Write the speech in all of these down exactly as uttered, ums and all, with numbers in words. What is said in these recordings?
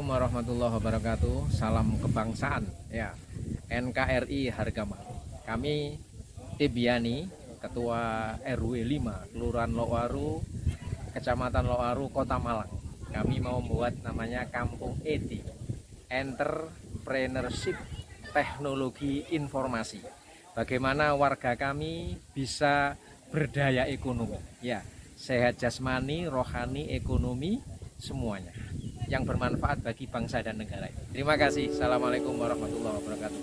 Assalamualaikum warahmatullahi wabarakatuh. Salam kebangsaan ya. N K R I Hargamah. Kami Tibiani, Ketua R W lima Kelurahan Lowaru, Kecamatan Lowaru, Kota Malang. Kami mau membuat namanya Kampung E T, Entrepreneurship Teknologi Informasi. Bagaimana warga kami bisa berdaya ekonomi, ya, sehat jasmani, rohani, ekonomi, semuanya yang bermanfaat bagi bangsa dan negara. Terima kasih. Assalamualaikum warahmatullahi wabarakatuh.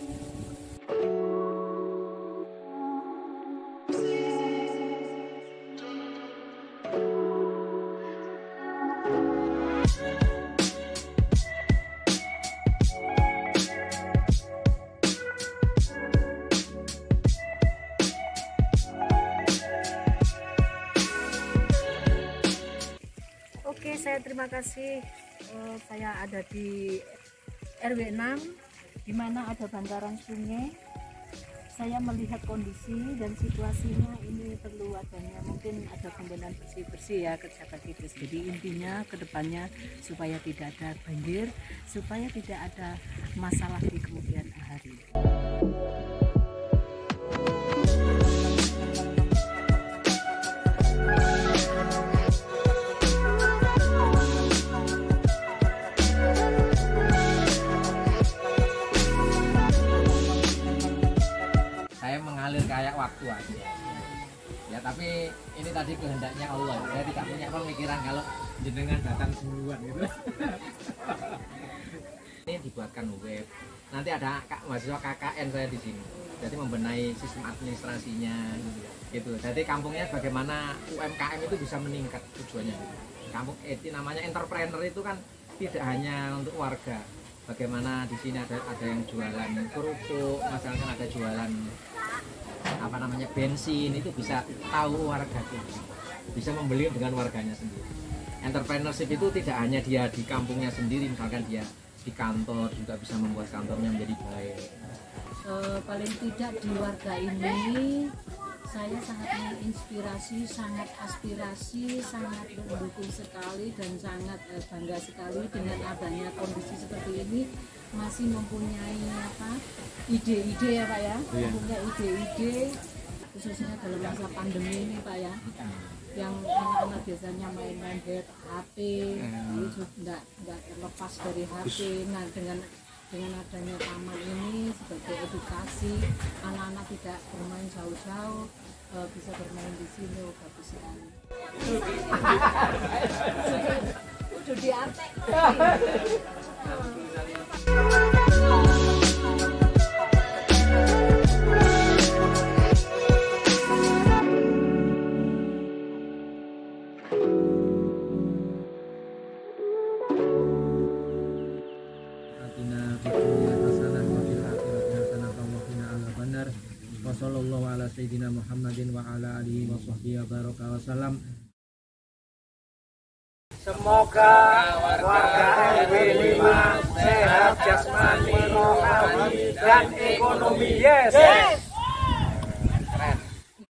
Oke, saya terima kasih. Uh, saya ada di R W enam, di mana ada bantaran sungai. Saya melihat kondisi dan situasinya ini perlu adanya, mungkin ada pembenahan bersih-bersih ya kerja bakti. Jadi intinya kedepannya supaya tidak ada banjir, supaya tidak ada masalah di kemudian hari. Mengalir kayak waktu aja ya, tapi ini tadi kehendaknya Allah. Saya tidak punya pemikiran kalau jenengan datang duluan gitu. Ini dibuatkan web, nanti ada mahasiswa K K N saya di sini, jadi membenahi sistem administrasinya gitu. Jadi kampungnya bagaimana U M K M itu bisa meningkat tujuannya. Kampung E T namanya entrepreneur itu kan tidak hanya untuk warga. Bagaimana di sini ada ada yang jualan kerupuk, misalkan ada jualan apa namanya bensin, itu bisa tahu warga itu, bisa membeli dengan warganya sendiri. Entrepreneurship itu tidak hanya dia di kampungnya sendiri, misalkan dia di kantor juga bisa membuat kantornya menjadi baik. E, paling tidak di warga ini saya sangat menginspirasi, sangat aspirasi, sangat mendukung sekali dan sangat eh, bangga sekali dengan adanya kondisi seperti ini, masih mempunyai apa ide-ide ya Pak ya, yeah. mempunyai ide-ide khususnya dalam masa pandemi ini Pak ya, yang anak-anak biasanya main-main H P, lalu juga nggak lepas dari H P. Nah dengan dengan adanya taman ini sebagai edukasi, anak-anak tidak bermain jauh-jauh, e, bisa bermain di sini. Oh, bagus sekali. Udah di arte. Wassallallahu ala sayyidina Muhammadin wa ala alihi wa sahbihi baraka wasallam. Semoga warga R W lima sehat jasmani, rohani, dan ekonomi. Yes. yes.